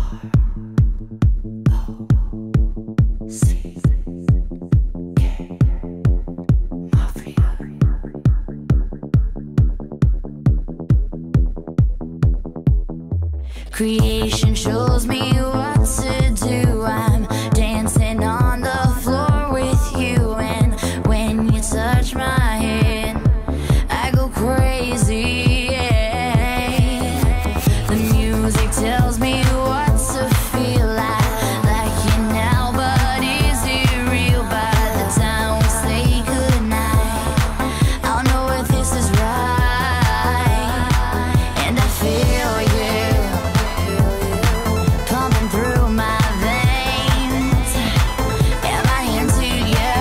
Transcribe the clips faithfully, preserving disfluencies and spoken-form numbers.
Creation shows me what to do. I'm dancing on the floor with you, and when you touch my hand, I go crazy. Yeah. The music tells me what to feel like, like you now, but is it real? By the time we say goodnight, I'll know if this is right, and I feel you pumping through my veins. Am I into you,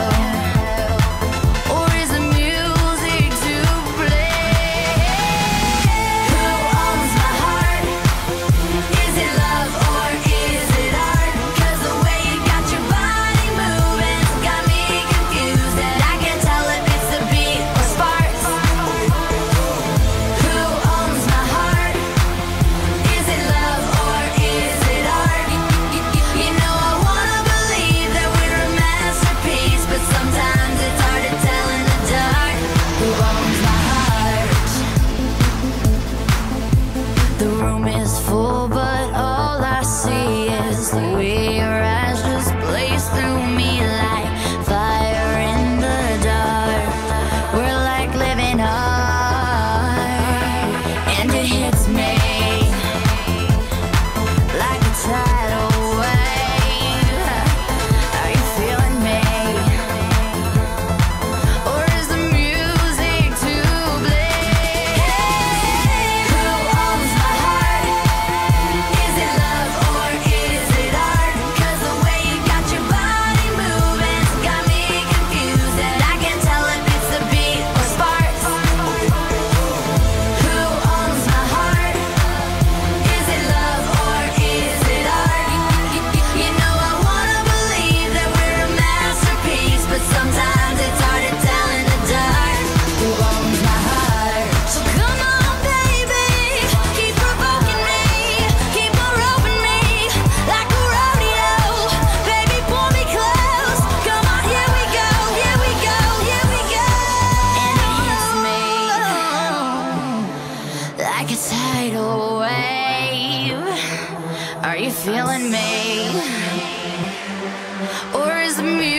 or is the music to blame? Who owns my heart? Is it love or is it art? 'Cause the way you got your body moving's got me confused, and I can't tell if it's a beat or sparks. Who owns my heart? Is it love or is it art? You know I wanna believe that we're a masterpiece, but sometimes it's hard to tell in the dark. Who owns my heart? The room is full, but all I see is the way your eyes just blaze through me like fire in the dark. We're like living art, and it hits me like a tidal wave. Are you feeling me, or is the music to blame? Who owns my heart? Is it love or is it art? 'Cause the way you got your body moving's got me confused, and I can't tell if it's a beat or sparks. Who owns my heart? Is it love or is it art? You know I wanna believe that we're a masterpiece, but sometimes it's hard to tell in the dark. Who owns my heart? So come on, baby, keep provoking me, keep on roping me like a rodeo. Baby, pull me close. Come on, here we go, here we go, here we go. And it hits me like a tidal wave. Are you feeling me, or is the music